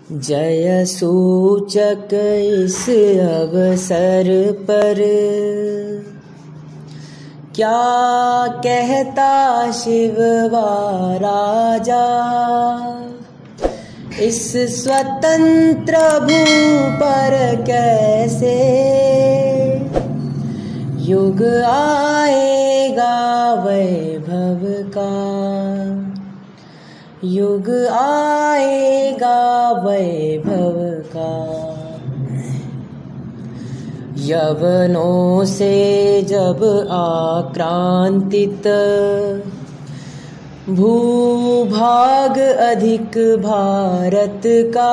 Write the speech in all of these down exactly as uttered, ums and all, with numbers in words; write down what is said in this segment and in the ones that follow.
जय सूचक इस अवसर पर क्या कहता शिववा राजा। इस स्वतंत्र भू पर कैसे युग आएगा वैभव का, युग आएगा वैभव का। यवनों से जब आक्रांतित भूभाग अधिक भारत का,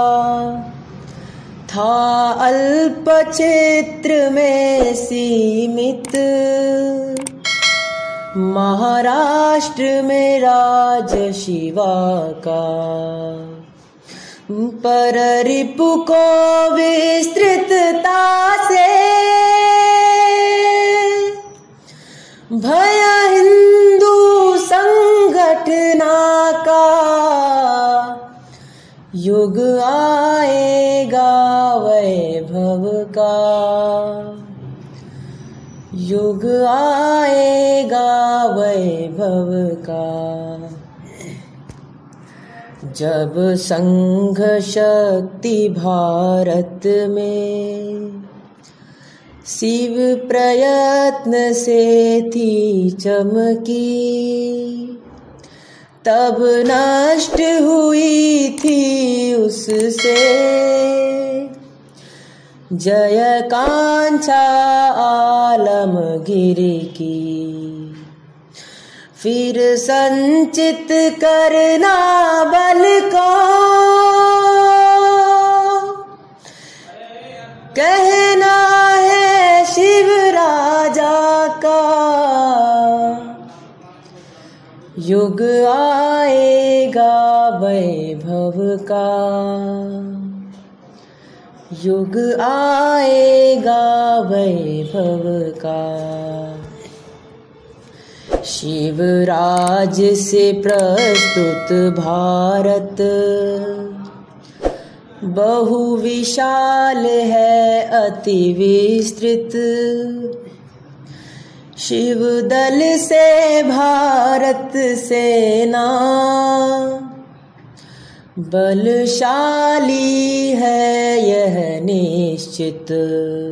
था अल्प क्षेत्र में सीमित महाराष्ट्र में राज शिवा का। पर रिपु को विस्तृतता से भय हिंदू संगठना का, युग आएगा वैभव का, युग आएगा वैभव का। जब संघ शक्ति भारत में शिव प्रयत्न से थी चमकी, तब नष्ट हुई थी उससे जय कांचा आलमगीर की। फिर संचित करना बल को, कहना है शिव राजा का। युग आएगा वैभव का, युग आएगा वैभव का। शिवराज से प्रस्तुत भारत बहु विशाल है अति विस्तृत। शिव दल से भारत सेना बलशाली है यह निश्चित।